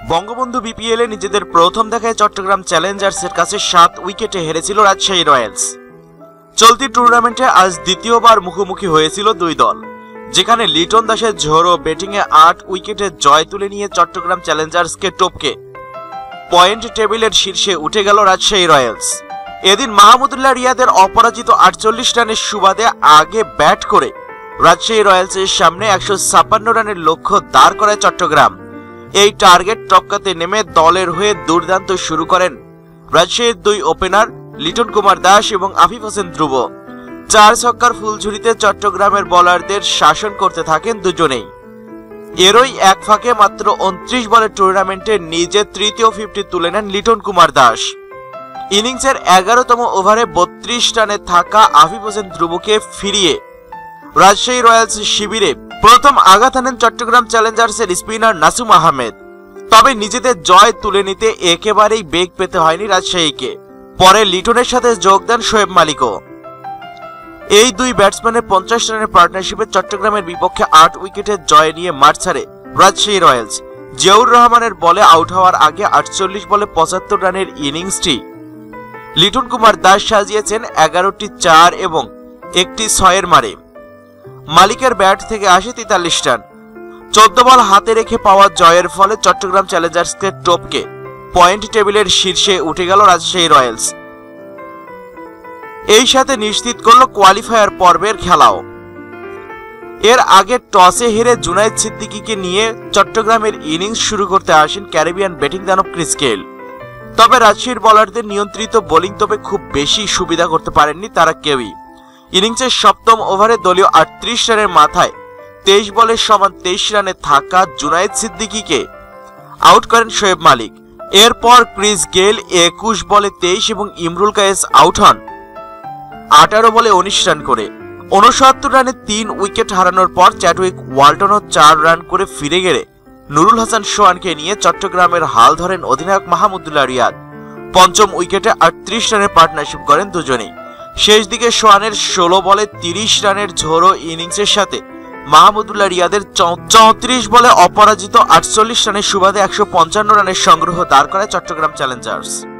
বঙ্গবন্ধু বিপিএলে নিজেদের প্রথম দেখায় চট্টগ্রাম চ্যালেঞ্জার্সের কাছে 7 উইকেটে হেরেছিল রাজশাহী রয়্যালস। চলতি টুর্নামেন্টে আজ দ্বিতীয়বার মুখোমুখি হয়েছিল দুই দল, যেখানে লিটন দাসের ঝোড়ো ব্যাটিংয়ে 8 উইকেটে জয় তুলে নিয়ে চট্টগ্রাম চ্যালেঞ্জার্সকে টপকে পয়েন্ট টেবিলের শীর্ষে উঠে গেল রাজশাহী রয়্যালস। এদিন মাহমুদুল্লাহ রিয়াদের অপরাজিত 48 রানের সুবাদে আগে ব্যাট করে রাজশাহী রয়্যালসের সামনে 156 রানের লক্ষ্য দাঁড় করায় চট্টগ্রাম। এই টার্গেট টপকাতে নেমে দলের হয়ে দুর্দান্ত শুরু করেন রাজশাহীর দুই ওপেনার লিটন কুমার দাস এবং আফিফ হোসেন ধ্রুব। 4 ছক্কার ফুলঝুরিতে চট্টগ্রামের বোলারদের শাসন করতে থাকেন দুজনেই। এরই এক ফাঁকে মাত্র 29 বলে টুর্নামেন্টে নিজের তৃতীয় 50 তুলে নেন লিটন কুমার দাস। ইনিংসের 11তম ওভারে 32 রানে থাকা আফিফ হোসেন ধ্রুবকে ফিরিয়ে রাজশাহী রয়্যালস শিবিরে প্রথম আঘাত আনেন চট্টগ্রাম চ্যালেঞ্জার্সের স্পিনার নাসুম আহমেদ। তবে নিজেদের জয় তুলে নিতে একেবারেই বেগ পেতে হয়নি রাজশাহীকে। পরে লিটনের সাথে যোগ দেন শোয়েব মালিকও। এই দুই ব্যাটসম্যানের 50 রানের পার্টনারশিপে চট্টগ্রামের বিপক্ষে 8 উইকেটের জয় নিয়ে মাঠ ছাড়ে রাজশাহী রয়্যালস। জিয়াউর রহমানের বলে আউট হওয়ার আগে 48 বলে 75 রানের ইনিংসটি লিটন কুমার দাস সাজিয়েছেন 11টি 4 এবং একটি 6-এর মারে। মালিকের ব্যাট থেকে আসে 43 রান। 14 বল হাতে রেখে পাওয়া জয়ের ফলে চট্টগ্রাম চ্যালেঞ্জার্সকে টপকে পয়েন্ট টেবিলের শীর্ষে উঠে গেল রাজশাহী রয়্যালস। এই সাথে নিশ্চিত করল কোয়ালিফায়ার পর্বের খেলাও। এর আগে টসে হেরে জুনায়েদ সিদ্দিকীকে নিয়ে চট্টগ্রামের ইনিংস শুরু করতে আসেন ক্যারিবিয়ান ব্যাটিং দানব ক্রিস গেইল। তবে রাজশাহীর বোলারদের নিয়ন্ত্রিত বোলিং তবে খুব বেশি সুবিধা করতে পারেননি তারা কেউই। ইনিংসের 7ম ওভারে দলীয় 38 রানের মাথায় 23 বলের সমান 23 রানে থাকা জুনায়েদ সিদ্দিকীকে আউট করেন শোয়েব মালিক। এরপর ক্রিস গেইল 21 বলে 23 এবং ইমরুল কায়েস আউট হন 18 বলে 19 রান করে। 69 রানে 3 উইকেট হারানোর পর চ্যাডউইক ওয়ালটনও 4 রান করে ফিরে গেলে নুরুল হাসান সোহানকে নিয়ে চট্টগ্রামের হাল ধরেন অধিনায়ক মাহমুদুল্লাহ রিয়াদ। পঞ্চম উইকেটে 38 রানের পার্টনারশিপ করেন দুজনেই। শেষ দিকে সোহানের 16 বলে 30 রানের ঝোড়ো ইনিংসের সাথে মাহমুদুল্লাহ রিয়াদের 34 বলে অপরাজিত 48 রানের সুবাদে 155 রানের সংগ্রহ দাঁড় করায় চট্টগ্রাম চ্যালেঞ্জার্স।